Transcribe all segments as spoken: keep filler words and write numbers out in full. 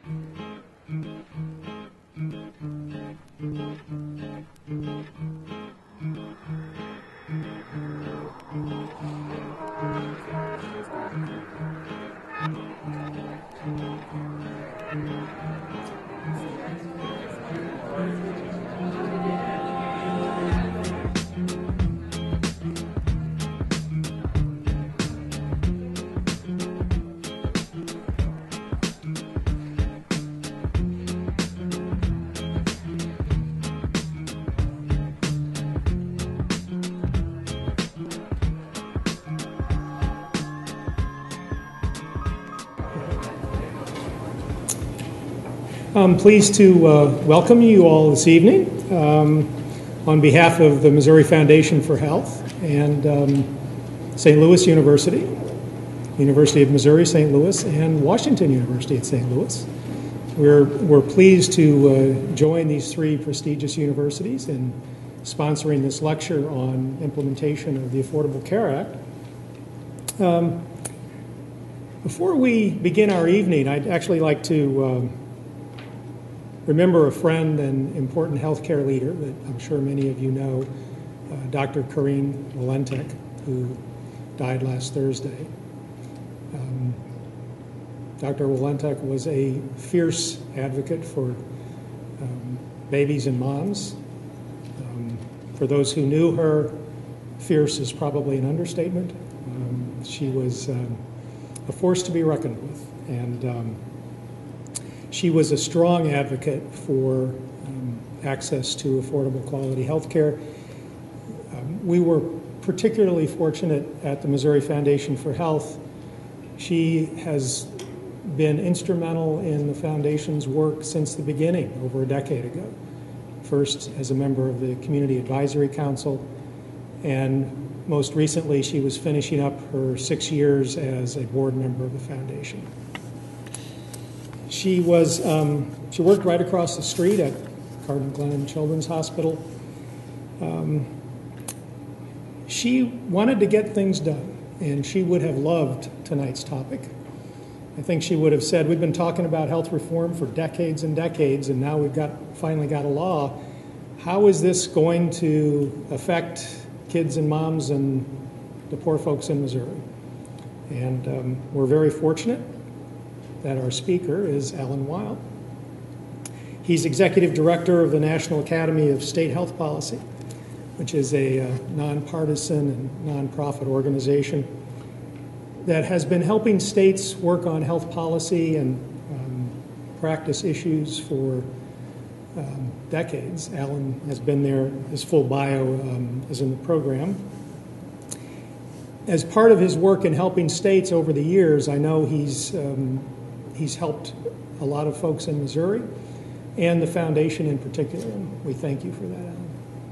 I'm pleased to uh, welcome you all this evening um, on behalf of the Missouri Foundation for Health and um, Saint Louis University, University of Missouri, Saint Louis, and Washington University at Saint Louis. We're, we're pleased to uh, join these three prestigious universities in sponsoring this lecture on implementation of the Affordable Care Act. Um, before we begin our evening, I'd actually like to um, remember a friend and important healthcare leader that I'm sure many of you know, uh, Doctor Corinne Walentek, who died last Thursday. Um, Doctor Walentek was a fierce advocate for um, babies and moms. Um, for those who knew her, fierce is probably an understatement. Um, she was um, a force to be reckoned with, and um, she was a strong advocate for um, access to affordable quality health care. Um, we were particularly fortunate at the Missouri Foundation for Health. She has been instrumental in the Foundation's work since the beginning, over a decade ago. First as a member of the Community Advisory Council, and most recently she was finishing up her six years as a board member of the Foundation. She was, um, she worked right across the street at Cardinal Glennon Children's Hospital. Um, she wanted to get things done, and she would have loved tonight's topic. I think she would have said, we've been talking about health reform for decades and decades, and now we've got finally got a law. How is this going to affect kids and moms and the poor folks in Missouri? And um, we're very fortunate that our speaker is Alan Weil. He's executive director of the National Academy of State Health Policy, which is a uh, nonpartisan and nonprofit organization that has been helping states work on health policy and um, practice issues for um, decades. Alan has been there, his full bio um, is in the program. As part of his work in helping states over the years, I know he's um, He's helped a lot of folks in Missouri and the Foundation in particular, and we thank you for that, Alan.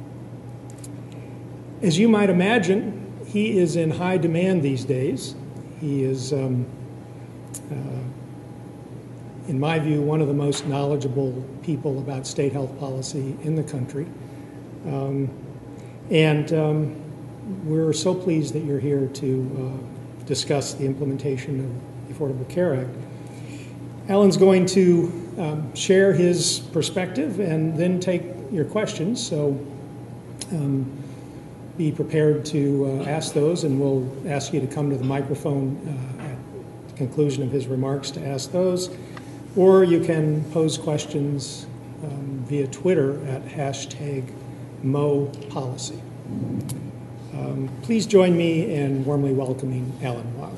As you might imagine, he is in high demand these days. He is, um, uh, in my view, one of the most knowledgeable people about state health policy in the country. Um, and um, we're so pleased that you're here to uh, discuss the implementation of the Affordable Care Act. Alan's going to um, share his perspective and then take your questions, so um, be prepared to uh, ask those, and we'll ask you to come to the microphone uh, at the conclusion of his remarks to ask those, or you can pose questions um, via Twitter at hashtag MoPolicy. Um, please join me in warmly welcoming Alan Weil.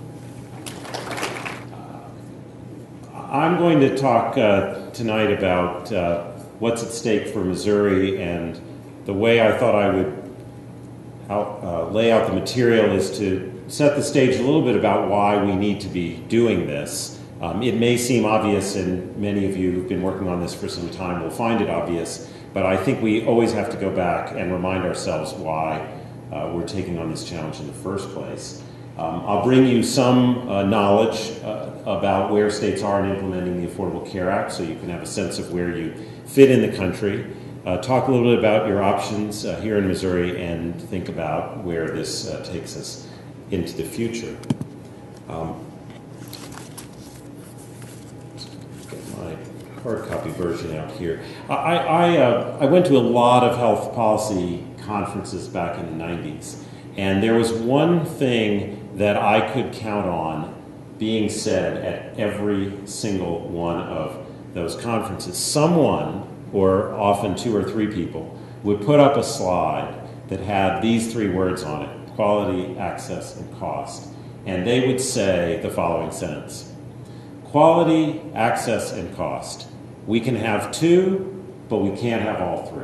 I'm going to talk uh, tonight about uh, what's at stake for Missouri, and the way I thought I would out, uh, lay out the material is to set the stage a little bit about why we need to be doing this. Um, it may seem obvious, and many of you who've been working on this for some time will find it obvious, but I think we always have to go back and remind ourselves why uh, we're taking on this challenge in the first place. Um, I'll bring you some uh, knowledge uh, about where states are in implementing the Affordable Care Act, so you can have a sense of where you fit in the country. Uh, talk a little bit about your options uh, here in Missouri, and think about where this uh, takes us into the future. Um, get my hard copy version out here. I, I, uh, I went to a lot of health policy conferences back in the nineties, and there was one thing that I could count on being said at every single one of those conferences. Someone, or often two or three people, would put up a slide that had these three words on it: quality, access, and cost. And they would say the following sentence: quality, access, and cost. We can have two, but we can't have all three.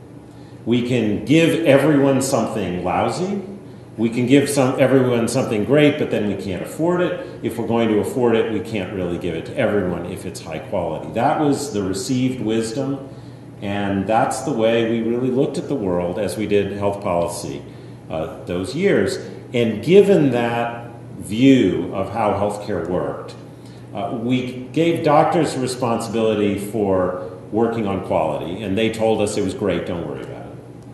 We can give everyone something lousy. We can give some, everyone something great, but then we can't afford it. If we're going to afford it, we can't really give it to everyone if it's high quality. That was the received wisdom, and that's the way we really looked at the world as we did health policy uh, those years. And given that view of how healthcare worked, uh, we gave doctors responsibility for working on quality, and they told us it was great, don't worry about it.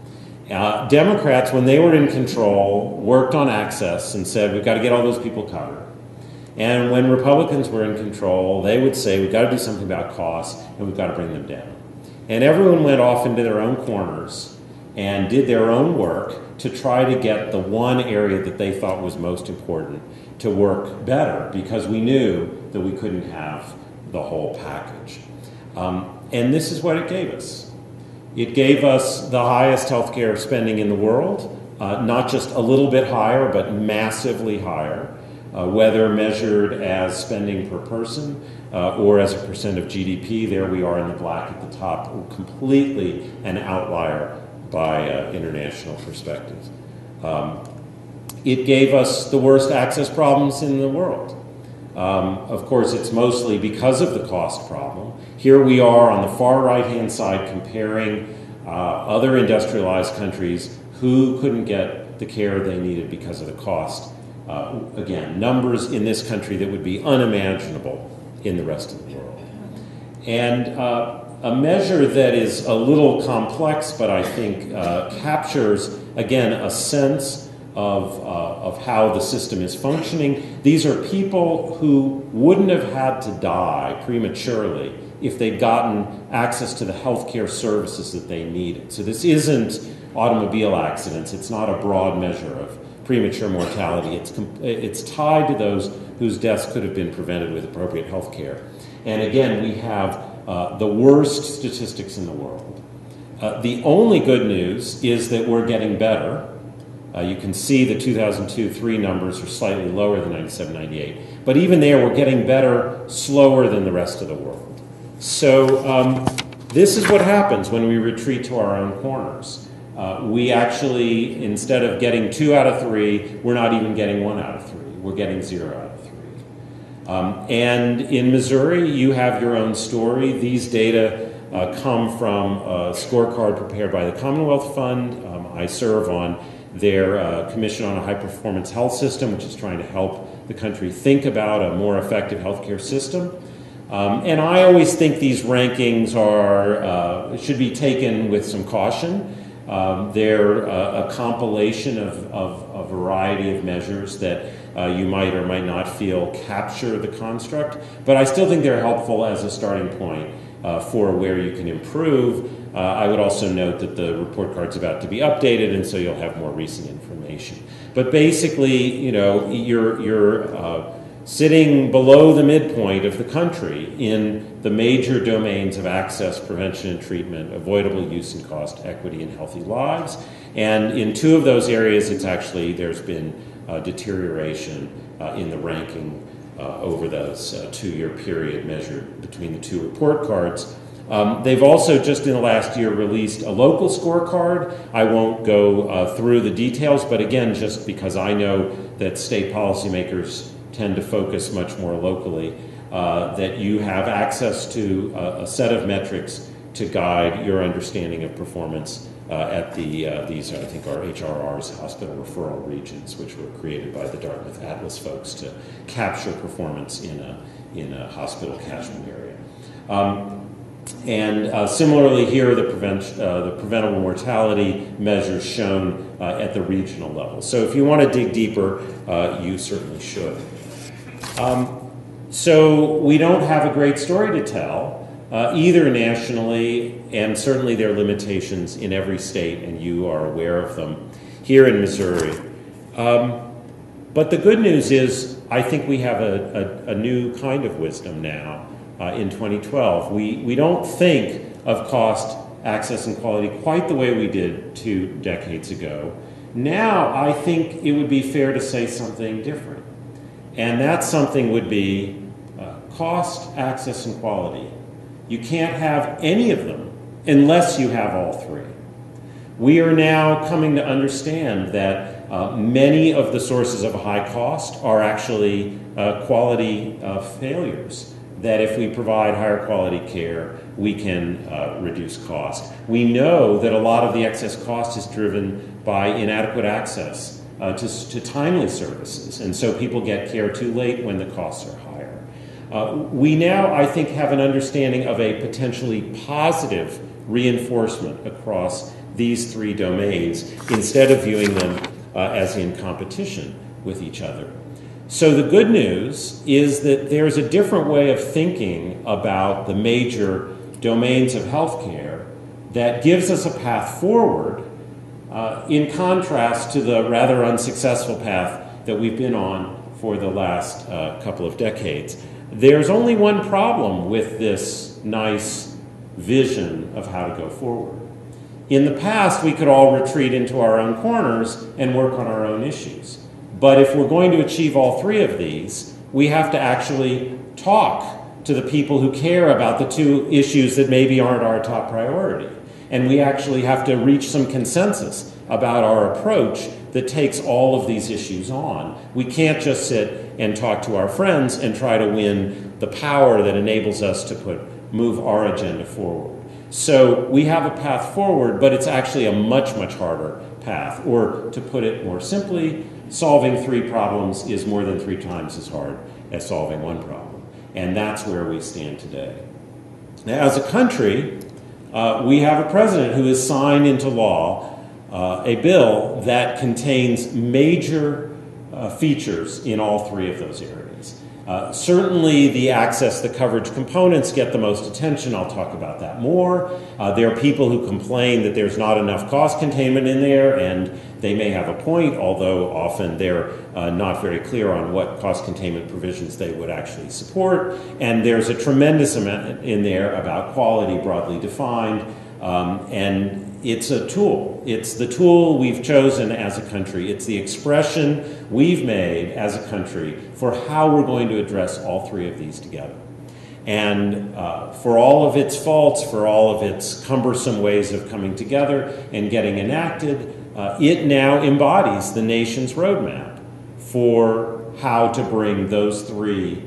Uh, Democrats, when they were in control, worked on access and said, we've got to get all those people covered. And when Republicans were in control, they would say, we've got to do something about costs, and we've got to bring them down. And everyone went off into their own corners and did their own work to try to get the one area that they thought was most important to work better, because we knew that we couldn't have the whole package. Um, and this is what it gave us. It gave us the highest healthcare spending in the world, uh, not just a little bit higher, but massively higher, uh, whether measured as spending per person uh, or as a percent of G D P. There we are in the black at the top, completely an outlier by uh, international perspectives. Um, it gave us the worst access problems in the world. Um, of course, it's mostly because of the cost problem. Here we are on the far right-hand side comparing uh, other industrialized countries who couldn't get the care they needed because of the cost. Uh, again, numbers in this country that would be unimaginable in the rest of the world. And uh, a measure that is a little complex, but I think uh, captures, again, a sense Of, uh, of how the system is functioning. These are people who wouldn't have had to die prematurely if they'd gotten access to the healthcare services that they needed. So this isn't automobile accidents. It's not a broad measure of premature mortality. It's, it's tied to those whose deaths could have been prevented with appropriate healthcare. And again, we have uh, the worst statistics in the world. Uh, the only good news is that we're getting better. Uh, you can see the two thousand two three numbers are slightly lower than ninety-seven ninety-eight. But even there, we're getting better slower than the rest of the world. So um, this is what happens when we retreat to our own corners. Uh, we actually, instead of getting two out of three, we're not even getting one out of three. We're getting zero out of three. Um, and in Missouri, you have your own story. These data uh, come from a scorecard prepared by the Commonwealth Fund. Um, I serve on their uh, Commission on a High-Performance Health System, which is trying to help the country think about a more effective healthcare system. Um, and I always think these rankings are uh, should be taken with some caution. Um, they're uh, a compilation of, of a variety of measures that uh, you might or might not feel capture the construct, but I still think they're helpful as a starting point uh, for where you can improve. Uh, I would also note that the report card's about to be updated, and so you'll have more recent information. But basically, you know, you're, you're uh, sitting below the midpoint of the country in the major domains of access, prevention and treatment, avoidable use and cost, equity, and healthy lives. And in two of those areas, it's actually, there's been uh, deterioration uh, in the ranking uh, over those uh, two-year period measured between the two report cards. Um, they've also just in the last year released a local scorecard. I won't go uh, through the details, but again, just because I know that state policymakers tend to focus much more locally, uh, that you have access to a, a set of metrics to guide your understanding of performance uh, at the, uh, these I think are H R Rs, hospital referral regions, which were created by the Dartmouth Atlas folks to capture performance in a, in a hospital catchment area. Um, And uh, similarly here, the, prevent, uh, the preventable mortality measures shown uh, at the regional level. So if you want to dig deeper, uh, you certainly should. Um, so we don't have a great story to tell uh, either nationally, and certainly there are limitations in every state, and you are aware of them here in Missouri. Um, but the good news is, I think we have a, a, a new kind of wisdom now uh, in twenty twelve. We, we don't think of cost, access, and quality quite the way we did two decades ago. Now, I think it would be fair to say something different. And that something would be uh, cost, access, and quality. You can't have any of them unless you have all three. We are now coming to understand that uh, many of the sources of high cost are actually uh, quality uh, failures. That if we provide higher quality care, we can uh, reduce cost. We know that a lot of the excess cost is driven by inadequate access uh, to, to timely services, and so people get care too late when the costs are higher. Uh, we now, I think, have an understanding of a potentially positive reinforcement across these three domains instead of viewing them uh, as in competition with each other. So the good news is that there's a different way of thinking about the major domains of healthcare that gives us a path forward uh, in contrast to the rather unsuccessful path that we've been on for the last uh, couple of decades. There's only one problem with this nice vision of how to go forward. In the past, we could all retreat into our own corners and work on our own issues. But if we're going to achieve all three of these, we have to actually talk to the people who care about the two issues that maybe aren't our top priority. And we actually have to reach some consensus about our approach that takes all of these issues on. We can't just sit and talk to our friends and try to win the power that enables us to put, move our agenda forward. So we have a path forward, but it's actually a much, much harder path. Or to put it more simply, solving three problems is more than three times as hard as solving one problem. And that's where we stand today. Now, as a country, uh, we have a president who has signed into law uh, a bill that contains major uh, features in all three of those areas. Uh, certainly the access, the coverage components get the most attention. I'll talk about that more. Uh, there are people who complain that there's not enough cost containment in there, and they may have a point, although often they're uh, not very clear on what cost containment provisions they would actually support. And there's a tremendous amount in there about quality broadly defined, um, and it's a tool. It's the tool we've chosen as a country. It's the expression we've made as a country for how we're going to address all three of these together. And uh, for all of its faults, for all of its cumbersome ways of coming together and getting enacted, uh, it now embodies the nation's roadmap for how to bring those three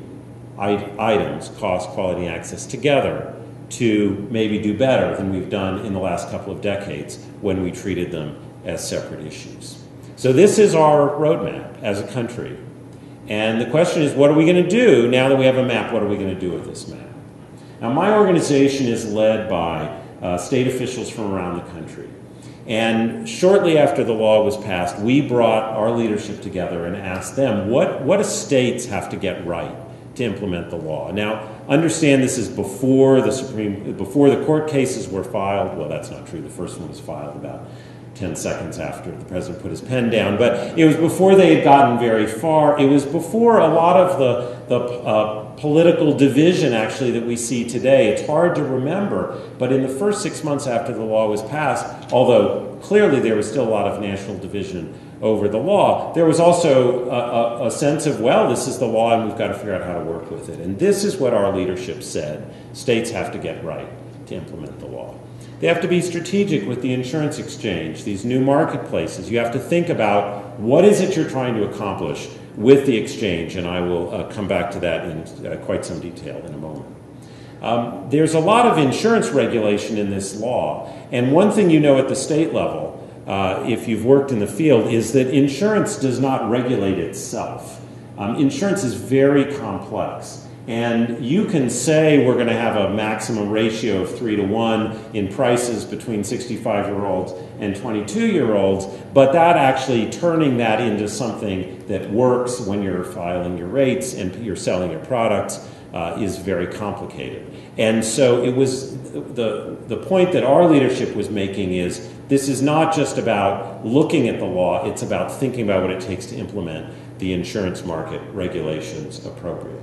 items, cost, quality, and access, together to maybe do better than we've done in the last couple of decades when we treated them as separate issues. So this is our roadmap as a country. And the question is, what are we going to do now that we have a map? What are we going to do with this map? Now, my organization is led by uh, state officials from around the country. And shortly after the law was passed, we brought our leadership together and asked them, what, what do states have to get right to implement the law? Now, understand this is before the Supreme, before the court cases were filed. Well, that's not true. The first one was filed about ten seconds after the president put his pen down. But it was before they had gotten very far. It was before a lot of the, the uh, political division, actually, that we see today. It's hard to remember, but in the first six months after the law was passed, although clearly there was still a lot of national division over the law, there was also a, a, a sense of, well, this is the law and we've got to figure out how to work with it. And this is what our leadership said states have to get right to implement the law. They have to be strategic with the insurance exchange, these new marketplaces. You have to think about what is it you're trying to accomplish with the exchange, and I will uh, come back to that in uh, quite some detail in a moment. Um, there's a lot of insurance regulation in this law, and one thing you know at the state level, uh, if you've worked in the field, is that insurance does not regulate itself. Um, insurance is very complex. And you can say we're going to have a maximum ratio of three to one in prices between sixty-five-year-olds and twenty-two-year-olds, but that actually turning that into something that works when you're filing your rates and you're selling your products uh, is very complicated. And so it was, the, the point that our leadership was making is, this is not just about looking at the law, it's about thinking about what it takes to implement the insurance market regulations appropriately.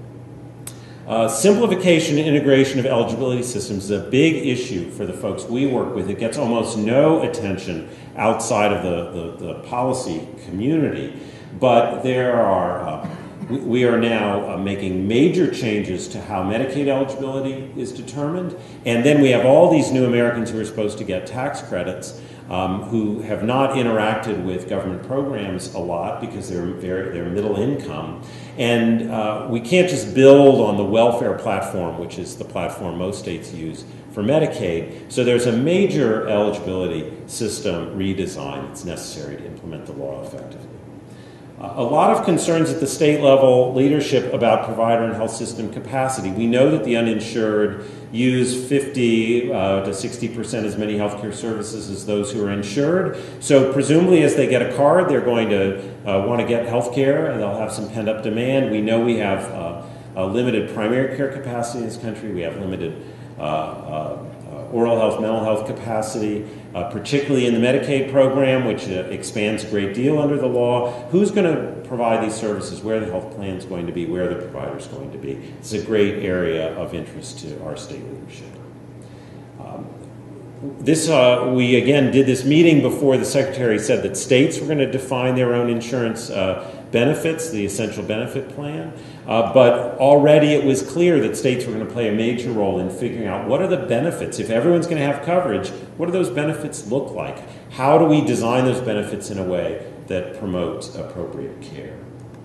Uh, simplification and integration of eligibility systems is a big issue for the folks we work with. It gets almost no attention outside of the, the, the policy community, but there are, uh, we, we are now uh, making major changes to how Medicaid eligibility is determined, and then we have all these new Americans who are supposed to get tax credits, Um, who have not interacted with government programs a lot because they're, very, they're middle income. And uh, we can't just build on the welfare platform, which is the platform most states use for Medicaid. So there's a major eligibility system redesign that's necessary to implement the law effectively. Uh, a lot of concerns at the state level leadership about provider and health system capacity. We know that the uninsured use fifty uh, to sixty percent as many healthcare services as those who are insured. So presumably as they get a card, they're going to uh, want to get health care and they'll have some pent-up demand. We know we have uh, a limited primary care capacity in this country. We have limited uh, uh, oral health, mental health capacity, uh, particularly in the Medicaid program, which uh, expands a great deal under the law. Who's going to provide these services? Where the health plan is going to be? Where the provider is going to be? It's a great area of interest to our state leadership. Um, this, uh, we again did this meeting before the Secretary said that states were going to define their own insurance uh, benefits, the essential benefit plan. Uh, but already it was clear that states were going to play a major role in figuring out what are the benefits. If everyone's going to have coverage, what do those benefits look like? How do we design those benefits in a way that promotes appropriate care?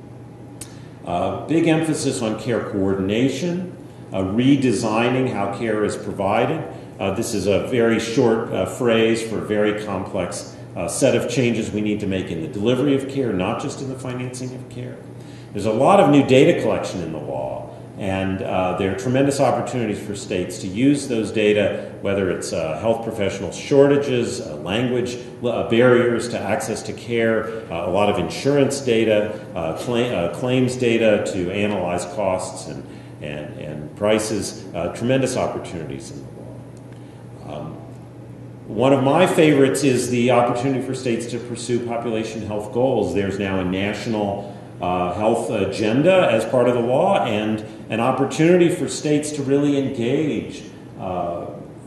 Uh, big emphasis on care coordination, uh, redesigning how care is provided. Uh, this is a very short uh, phrase for a very complex uh, set of changes we need to make in the delivery of care, not just in the financing of care. There's a lot of new data collection in the law, and uh, there are tremendous opportunities for states to use those data, whether it's uh, health professional shortages, uh, language uh, barriers to access to care, uh, a lot of insurance data, uh, cl uh, claims data to analyze costs and, and, and prices, uh, tremendous opportunities in the law. Um, One of my favorites is the opportunity for states to pursue population health goals. There's now a national uh, health agenda as part of the law, and an opportunity for states to really engage uh,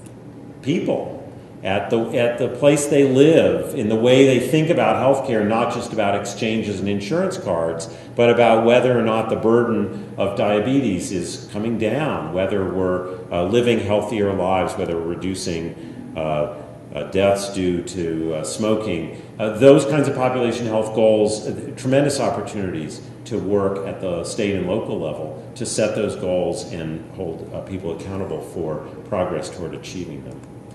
people at the, at the place they live, in the way they think about healthcare, not just about exchanges and insurance cards, but about whether or not the burden of diabetes is coming down, whether we're uh, living healthier lives, whether we're reducing uh, Uh, deaths due to uh, smoking. Uh, those kinds of population health goals, uh, tremendous opportunities to work at the state and local level to set those goals and hold uh, people accountable for progress toward achieving them.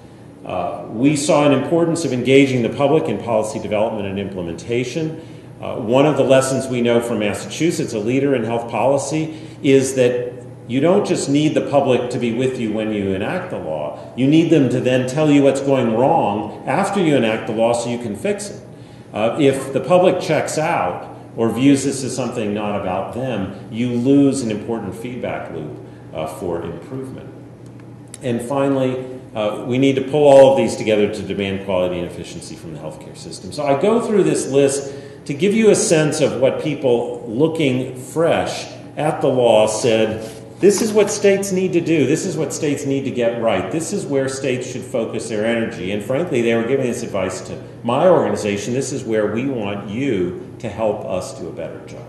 Uh, we saw an importance of engaging the public in policy development and implementation. Uh, one of the lessons we know from Massachusetts, a leader in health policy, is that you don't just need the public to be with you when you enact the law. You need them to then tell you what's going wrong after you enact the law so you can fix it. Uh, if the public checks out or views this as something not about them, you lose an important feedback loop uh, for improvement. And finally, uh, we need to pull all of these together to demand quality and efficiency from the healthcare system. So I go through this list to give you a sense of what people looking fresh at the law said. This is what states need to do. This is what states need to get right. This is where states should focus their energy. And frankly, they were giving this advice to my organization. This is where we want you to help us do a better job.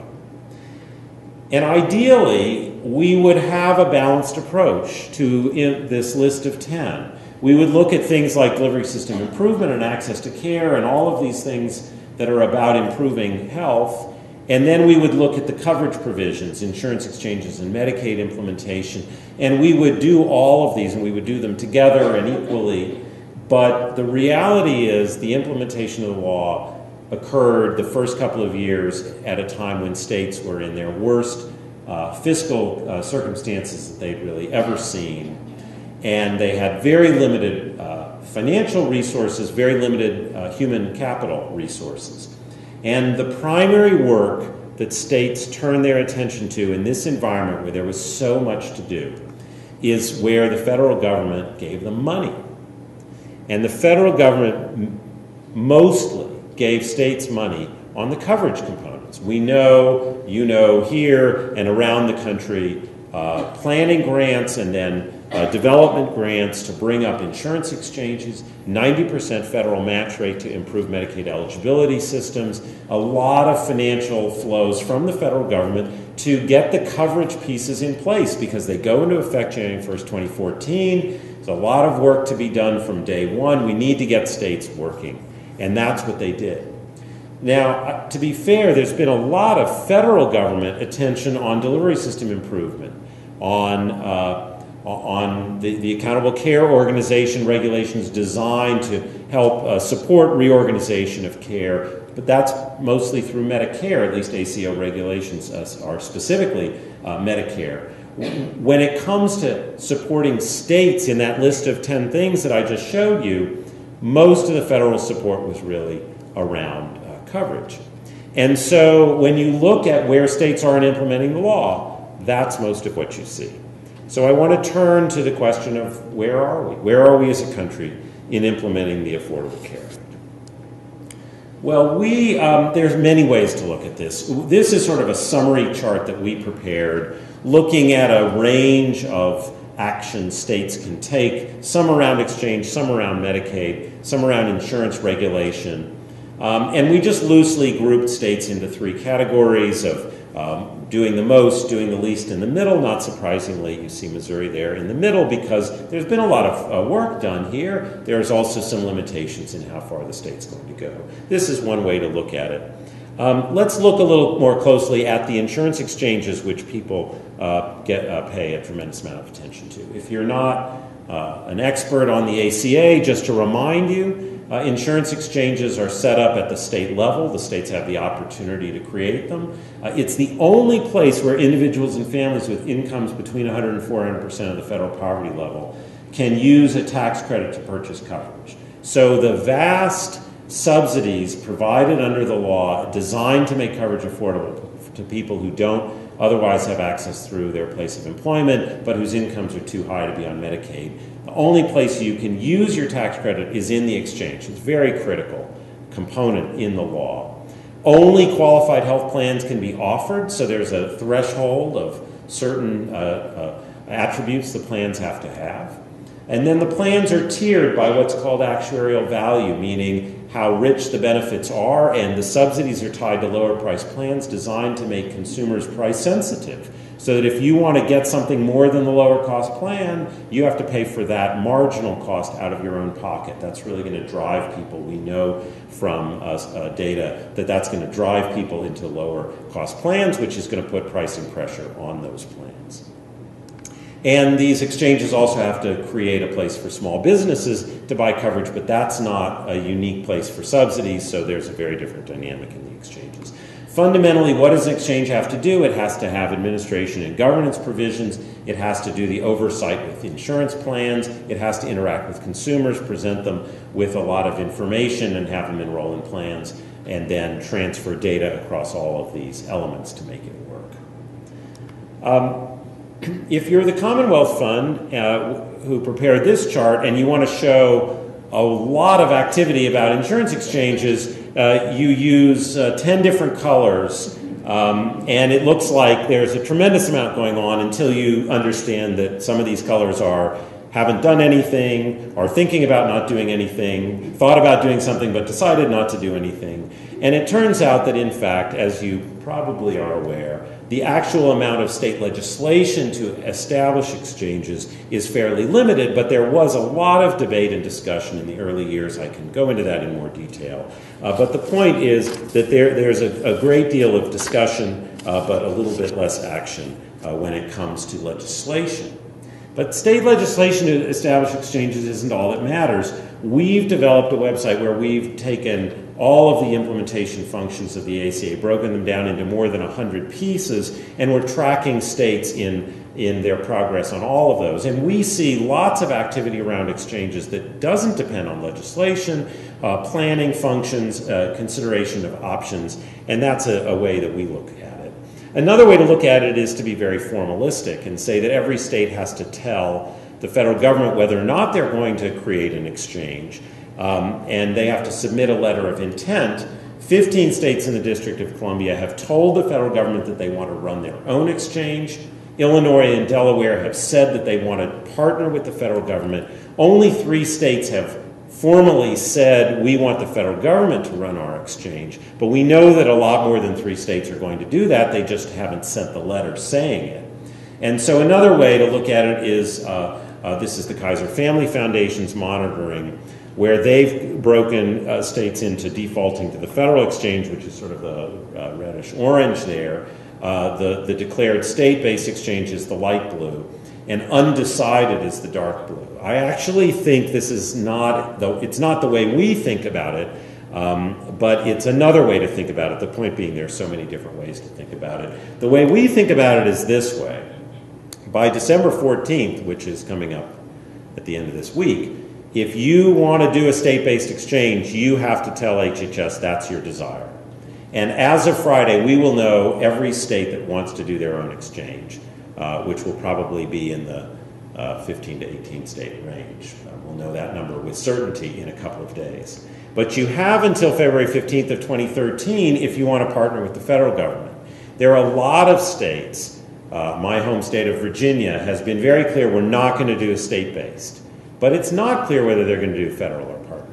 And ideally, we would have a balanced approach to this list of ten. We would look at things like delivery system improvement and access to care and all of these things that are about improving health. And then we would look at the coverage provisions, insurance exchanges and Medicaid implementation, and we would do all of these, and we would do them together and equally. But the reality is the implementation of the law occurred the first couple of years at a time when states were in their worst uh, fiscal uh, circumstances that they'd really ever seen. And they had very limited uh, financial resources, very limited uh, human capital resources. And the primary work that states turn their attention to in this environment where there was so much to do is where the federal government gave them money. And the federal government mostly gave states money on the coverage components. We know, you know, here and around the country, uh, planning grants and then uh, development grants to bring up insurance exchanges, ninety percent federal match rate to improve Medicaid eligibility systems, a lot of financial flows from the federal government to get the coverage pieces in place because they go into effect January first, twenty fourteen. There's a lot of work to be done from day one. We need to get states working, and that's what they did. Now, to be fair, there's been a lot of federal government attention on delivery system improvement, on, uh, on the, the accountable care organization regulations designed to help uh, support reorganization of care, but that's mostly through Medicare, at least A C O regulations uh, are specifically uh, Medicare. When it comes to supporting states in that list of ten things that I just showed you, most of the federal support was really around uh, coverage. And so when you look at where states are in implementing the law, that's most of what you see. So I want to turn to the question of where are we? Where are we as a country in implementing the Affordable Care Act? Well, we, um, there's many ways to look at this. This is sort of a summary chart that we prepared, looking at a range of actions states can take, some around exchange, some around Medicaid, some around insurance regulation. Um, and we just loosely grouped states into three categories of um, doing the most, doing the least in the middle. Not surprisingly, you see Missouri there in the middle because there's been a lot of uh, work done here. There's also some limitations in how far the state's going to go. This is one way to look at it. Um, let's look a little more closely at the insurance exchanges, which people uh, get, uh, pay a tremendous amount of attention to. If you're not uh, an expert on the A C A, just to remind you, uh, insurance exchanges are set up at the state level. The states have the opportunity to create them. Uh, it's the only place where individuals and families with incomes between one hundred and four hundred percent of the federal poverty level can use a tax credit to purchase coverage. So the vast subsidies provided under the law designed to make coverage affordable to people who don't otherwise have access through their place of employment, but whose incomes are too high to be on Medicaid. The only place you can use your tax credit is in the exchange. It's a very critical component in the law. Only qualified health plans can be offered, so there's a threshold of certain uh, uh, attributes the plans have to have. And then the plans are tiered by what's called actuarial value, meaning how rich the benefits are, and the subsidies are tied to lower price plans designed to make consumers price sensitive. So that if you want to get something more than the lower cost plan, you have to pay for that marginal cost out of your own pocket. That's really going to drive people. We know from uh, uh, data that that's going to drive people into lower cost plans, which is going to put pricing pressure on those plans. And these exchanges also have to create a place for small businesses to buy coverage, but that's not a unique place for subsidies, so there's a very different dynamic in the exchanges. Fundamentally, what does an exchange have to do? It has to have administration and governance provisions. It has to do the oversight with insurance plans. It has to interact with consumers, present them with a lot of information and have them enroll in plans, and then transfer data across all of these elements to make it work. Um, If you're the Commonwealth Fund uh, who prepared this chart and you want to show a lot of activity about insurance exchanges, uh, you use uh, ten different colors, um, and it looks like there's a tremendous amount going on until you understand that some of these colors are haven't done anything, are thinking about not doing anything, thought about doing something but decided not to do anything. And it turns out that, in fact, as you probably are aware, the actual amount of state legislation to establish exchanges is fairly limited, but there was a lot of debate and discussion in the early years. I can go into that in more detail. Uh, but the point is that there, there's a, a great deal of discussion, uh, but a little bit less action uh, when it comes to legislation. But state legislation to establish exchanges isn't all that matters. We've developed a website where we've taken all of the implementation functions of the A C A, broken them down into more than one hundred pieces, and we're tracking states in, in their progress on all of those. And we see lots of activity around exchanges that doesn't depend on legislation, uh, planning functions, uh, consideration of options, and that's a, a way that we look at Another way to look at it is to be very formalistic and say that every state has to tell the federal government whether or not they're going to create an exchange, um, and they have to submit a letter of intent. fifteen states in the District of Columbia have told the federal government that they want to run their own exchange. Illinois and Delaware have said that they want to partner with the federal government. Only three states have formally said we want the federal government to run our exchange, but we know that a lot more than three states are going to do that. They just haven't sent the letter saying it. And so another way to look at it is, uh, uh, this is the Kaiser Family Foundation's monitoring, where they've broken uh, states into defaulting to the federal exchange, which is sort of the uh, reddish orange there. Uh, the, the declared state-based exchange is the light blue, and undecided is the dark blue. I actually think this is not, though it's not the way we think about it, um, but it's another way to think about it. The point being, there are so many different ways to think about it. The way we think about it is this way. By December fourteenth, which is coming up at the end of this week, if you want to do a state-based exchange, you have to tell H H S that's your desire. And as of Friday, we will know every state that wants to do their own exchange, uh, which will probably be in the uh, fifteen to eighteen state range. Uh, we'll know that number with certainty in a couple of days. But you have until February fifteenth of twenty thirteen if you want to partner with the federal government. There are a lot of states, uh, my home state of Virginia has been very clear we're not going to do a state-based. But it's not clear whether they're going to do federal or partner.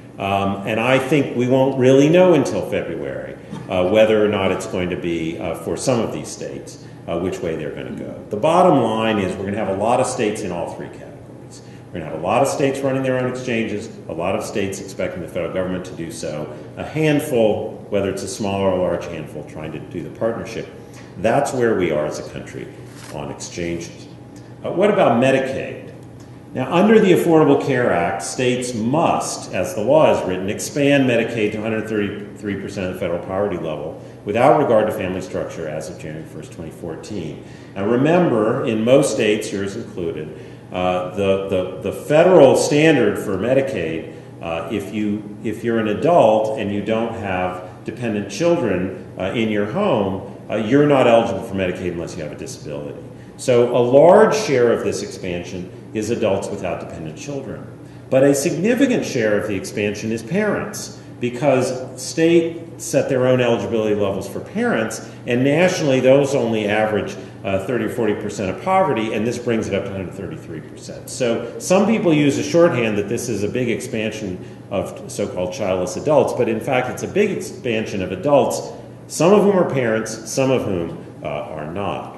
Um, and I think we won't really know until February uh, whether or not it's going to be, uh, for some of these states, uh, which way they're going to go. The bottom line is we're going to have a lot of states in all three categories. We're going to have a lot of states running their own exchanges, a lot of states expecting the federal government to do so, a handful, whether it's a small or a large handful, trying to do the partnership. That's where we are as a country on exchanges. Uh, what about Medicaid? Now, under the Affordable Care Act, states must, as the law is written, expand Medicaid to one hundred thirty-three percent of the federal poverty level without regard to family structure as of January first, twenty fourteen. Now, remember, in most states, yours included, uh, the, the, the federal standard for Medicaid, uh, if, you, if you're an adult and you don't have dependent children uh, in your home, uh, you're not eligible for Medicaid unless you have a disability. So a large share of this expansion is adults without dependent children. But a significant share of the expansion is parents, because states set their own eligibility levels for parents, and nationally those only average uh, thirty or forty percent of poverty, and this brings it up to one hundred thirty-three percent. So some people use a shorthand that this is a big expansion of so-called childless adults, but in fact it's a big expansion of adults, some of whom are parents, some of whom uh, are not.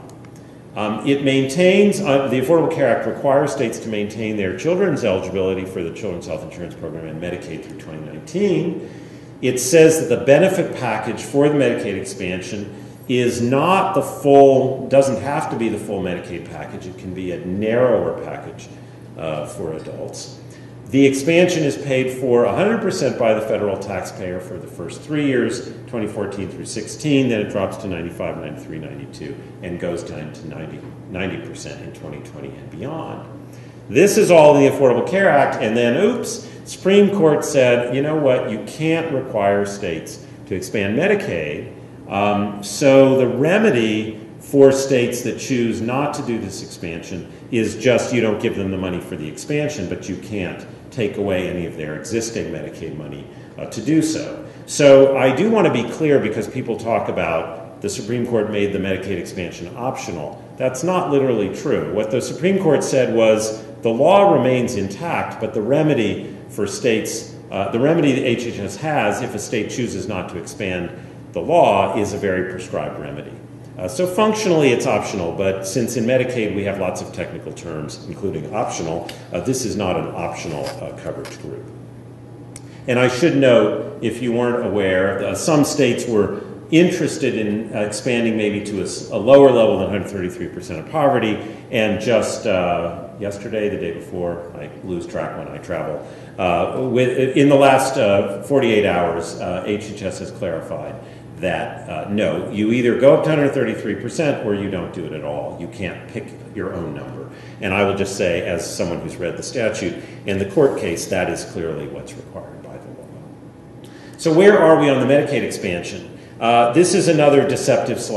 Um, it maintains, uh, the Affordable Care Act requires states to maintain their children's eligibility for the Children's Health Insurance Program and Medicaid through twenty nineteen. It says that the benefit package for the Medicaid expansion is not the full, doesn't have to be the full Medicaid package. It can be a narrower package uh, for adults. The expansion is paid for one hundred percent by the federal taxpayer for the first three years, twenty fourteen through sixteen, then it drops to ninety-five, ninety-three, ninety-two, and goes down to ninety percent in twenty twenty and beyond. This is all in the Affordable Care Act, and then, oops, Supreme Court said, you know what, you can't require states to expand Medicaid, um, so the remedy for states that choose not to do this expansion is just you don't give them the money for the expansion, but you can't take away any of their existing Medicaid money uh, to do so. So I do want to be clear, because people talk about the Supreme Court made the Medicaid expansion optional. That's not literally true. What the Supreme Court said was the law remains intact, but the remedy for states, uh, the remedy that H H S has if a state chooses not to expand the law is a very prescribed remedy. Uh, so functionally it's optional, but since in Medicaid we have lots of technical terms, including optional, uh, this is not an optional uh, coverage group. And I should note, if you weren't aware, uh, some states were interested in uh, expanding maybe to a, a lower level than one hundred thirty-three percent of poverty, and just uh, yesterday, the day before, I lose track when I travel, uh, with, in the last uh, forty-eight hours, uh, H H S has clarified that uh, no, you either go up to one hundred thirty-three percent or you don't do it at all. You can't pick your own number. And I will just say, as someone who's read the statute, in the court case, that is clearly what's required by the law. So where are we on the Medicaid expansion? Uh, this is another deceptive slide.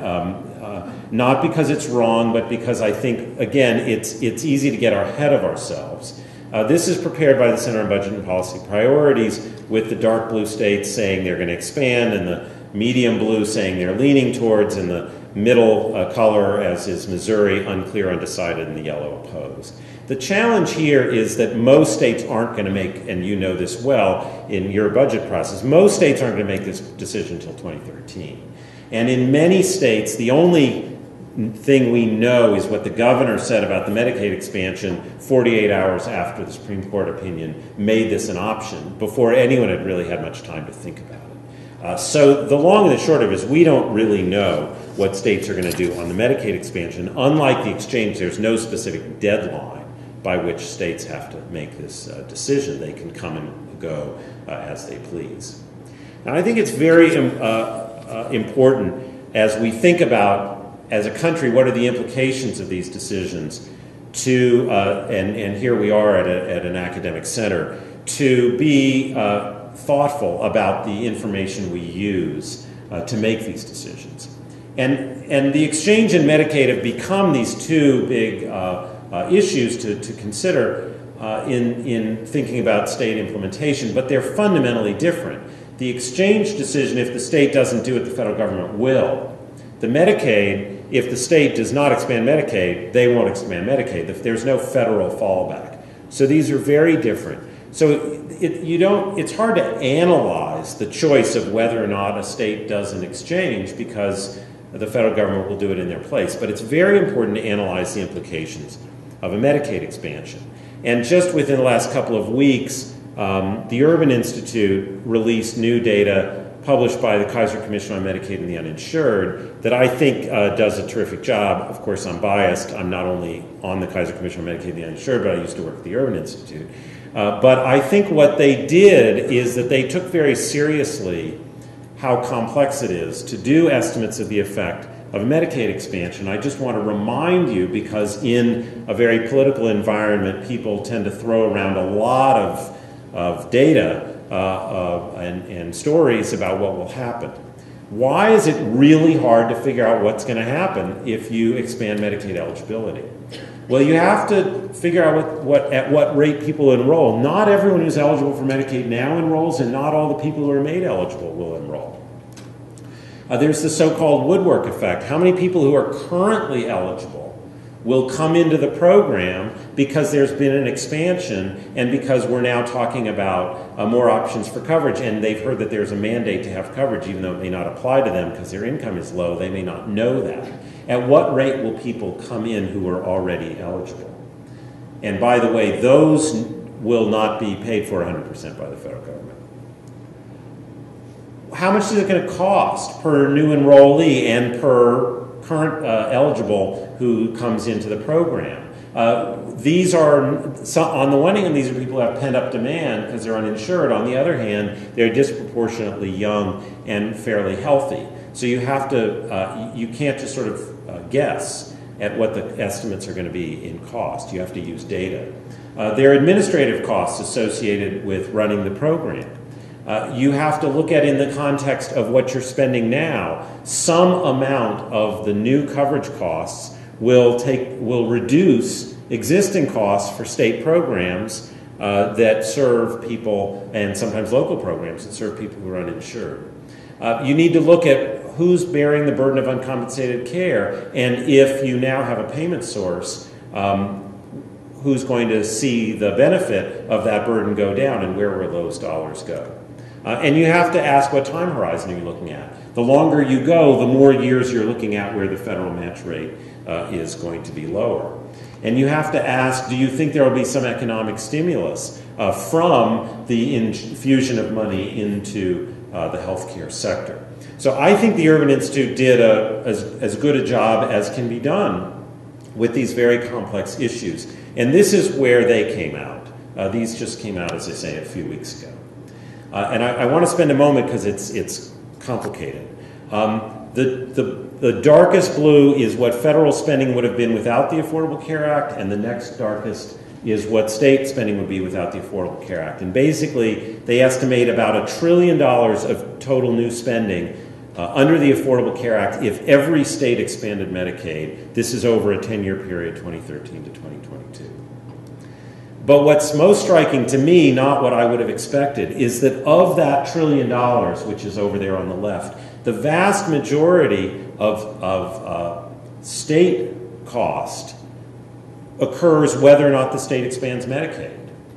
Um, uh, not because it's wrong, but because I think, again, it's, it's easy to get ahead of ourselves. Uh, this is prepared by the Center on Budget and Policy Priorities, with the dark blue states saying they're going to expand, and the medium blue saying they're leaning towards, and the middle uh, color, as is Missouri, unclear, undecided, and the yellow opposed. The challenge here is that most states aren't going to make, and you know this well in your budget process, most states aren't going to make this decision until twenty thirteen. And in many states, the only thing we know is what the governor said about the Medicaid expansion forty-eight hours after the Supreme Court opinion made this an option, before anyone had really had much time to think about it. Uh, so the long and the short of it is we don't really know what states are going to do on the Medicaid expansion. Unlike the exchange, there's no specific deadline by which states have to make this uh, decision. They can come and go uh, as they please. Now, I think it's very um, uh, uh, important as we think about, as a country, what are the implications of these decisions to, uh, and, and here we are at, a, at an academic center, to be uh, thoughtful about the information we use uh, to make these decisions. And, and the exchange and Medicaid have become these two big uh, uh, issues to, to consider uh, in, in thinking about state implementation, but they're fundamentally different. The exchange decision, if the state doesn't do it, the federal government will. The Medicaid, if the state does not expand Medicaid, they won't expand Medicaid. There's no federal fallback. So these are very different. So it, you don't, it's hard to analyze the choice of whether or not a state does an exchange because the federal government will do it in their place. But it's very important to analyze the implications of a Medicaid expansion. And just within the last couple of weeks, um, the Urban Institute released new data published by the Kaiser Commission on Medicaid and the Uninsured that I think uh, does a terrific job. Of course, I'm biased. I'm not only on the Kaiser Commission on Medicaid and the Uninsured, but I used to work at the Urban Institute. Uh, but I think what they did is that they took very seriously how complex it is to do estimates of the effect of a Medicaid expansion. I just want to remind you, because in a very political environment, people tend to throw around a lot of, of data Uh, uh, and, and stories about what will happen. Why is it really hard to figure out what's going to happen if you expand Medicaid eligibility? Well, you have to figure out what, what, at what rate people enroll. Not everyone who's eligible for Medicaid now enrolls, and not all the people who are made eligible will enroll. Uh, there's the so-called woodwork effect. How many people who are currently eligible will come into the program because there's been an expansion and because we're now talking about uh, more options for coverage, and they've heard that there's a mandate to have coverage even though it may not apply to them because their income is low. They may not know that. At what rate will people come in who are already eligible? And by the way, those will not be paid for one hundred percent by the federal government. How much is it going to cost per new enrollee and per current uh, eligible who comes into the program? Uh, these are, so on the one hand, these are people who have pent-up demand because they're uninsured. On the other hand, they're disproportionately young and fairly healthy. So you have to, uh, you can't just sort of uh, guess at what the estimates are going to be in cost. You have to use data. Uh, there are administrative costs associated with running the program. Uh, you have to look at, in the context of what you're spending now, some amount of the new coverage costs will take will reduce existing costs for state programs uh, that serve people, and sometimes local programs that serve people who are uninsured. Uh, you need to look at who's bearing the burden of uncompensated care, and if you now have a payment source, um, who's going to see the benefit of that burden go down, and where will those dollars go? Uh, and you have to ask, what time horizon are you looking at? The longer you go, the more years you're looking at where the federal match rate uh, is going to be lower. And you have to ask, do you think there will be some economic stimulus uh, from the infusion of money into uh, the healthcare sector? So I think the Urban Institute did a, as, as good a job as can be done with these very complex issues. And this is where they came out. Uh, these just came out, as I say, a few weeks ago. Uh, and I, I want to spend a moment because it's, it's complicated. Um, the, the, the darkest blue is what federal spending would have been without the Affordable Care Act, and the next darkest is what state spending would be without the Affordable Care Act. And basically, they estimate about a trillion dollars of total new spending Uh, under the Affordable Care Act, if every state expanded Medicaid, this is over a ten-year period, twenty thirteen to twenty twenty-two. But what's most striking to me, not what I would have expected, is that of that trillion dollars, which is over there on the left, the vast majority of, of uh, state cost occurs whether or not the state expands Medicaid.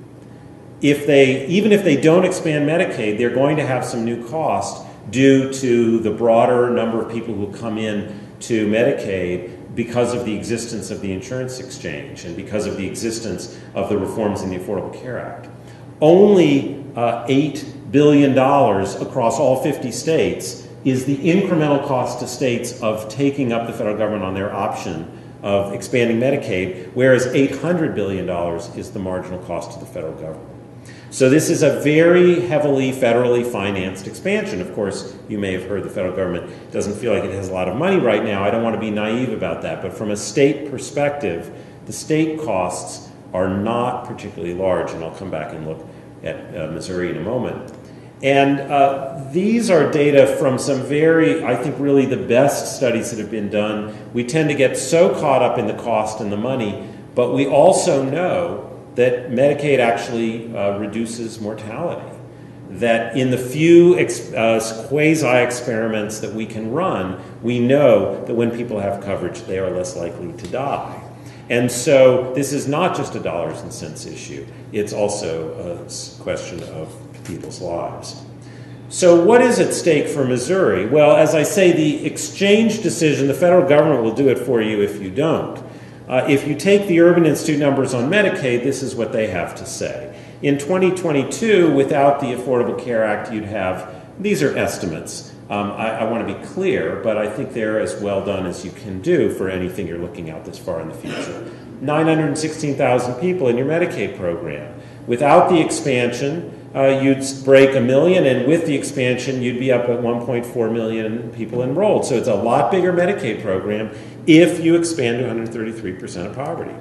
If they, even if they don't expand Medicaid, they're going to have some new cost due to the broader number of people who come in to Medicaid because of the existence of the insurance exchange and because of the existence of the reforms in the Affordable Care Act. Only uh, eight billion dollars across all fifty states is the incremental cost to states of taking up the federal government on their option of expanding Medicaid, whereas eight hundred billion dollars is the marginal cost to the federal government. So this is a very heavily federally financed expansion. Of course, you may have heard the federal government doesn't feel like it has a lot of money right now. I don't want to be naive about that. But from a state perspective, the state costs are not particularly large. And I'll come back and look at uh, Missouri in a moment. And uh, these are data from some very, I think, really the best studies that have been done. We tend to get so caught up in the cost and the money, but we also know that Medicaid actually uh, reduces mortality. That in the few ex uh, quasi-experiments that we can run, we know that when people have coverage, they are less likely to die. And so this is not just a dollars and cents issue. It's also a question of people's lives. So what is at stake for Missouri? Well, as I say, the exchange decision, the federal government will do it for you if you don't. Uh, if you take the Urban Institute numbers on Medicaid, this is what they have to say. In twenty twenty-two, without the Affordable Care Act, you'd have, these are estimates. Um, I, I want to be clear, but I think they're as well done as you can do for anything you're looking out this far in the future. nine hundred sixteen thousand people in your Medicaid program. Without the expansion, uh, you'd break a million, and with the expansion, you'd be up at one point four million people enrolled. So it's a lot bigger Medicaid program if you expand to one hundred thirty-three percent of poverty.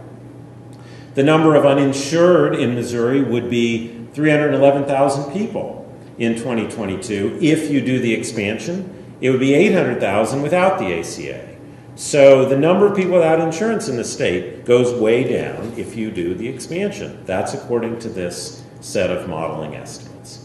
The number of uninsured in Missouri would be three hundred eleven thousand people in twenty twenty-two. If you do the expansion, it would be eight hundred thousand without the A C A. So the number of people without insurance in the state goes way down if you do the expansion. That's according to this set of modeling estimates.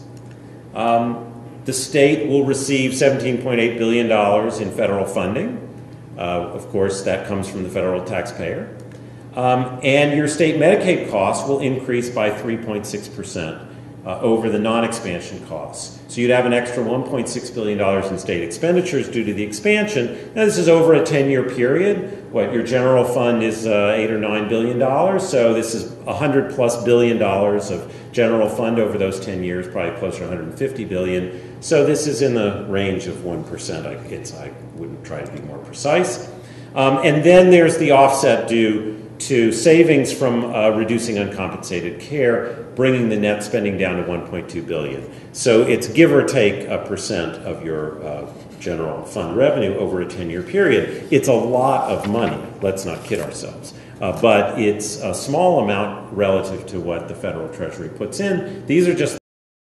Um, the state will receive seventeen point eight billion dollars in federal funding. Uh, of course, that comes from the federal taxpayer. Um, and your state Medicaid costs will increase by three point six percent uh, over the non-expansion costs. So you'd have an extra one point six billion dollars in state expenditures due to the expansion. Now this is over a ten-year period. What, your general fund is uh, eight or nine billion dollars, so this is one hundred plus billion dollars of general fund over those ten years, probably closer to one hundred fifty billion. So this is in the range of one percent. I, it's, I wouldn't try to be more precise. Um, and then there's the offset due to savings from uh, reducing uncompensated care, bringing the net spending down to one point two billion dollars. So it's give or take a percent of your uh, general fund revenue over a ten-year period. It's a lot of money, let's not kid ourselves. Uh, but it's a small amount relative to what the federal treasury puts in. These are just